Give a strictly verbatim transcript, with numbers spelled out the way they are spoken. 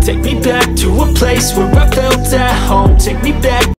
Take me back to a place where I felt at home. Take me back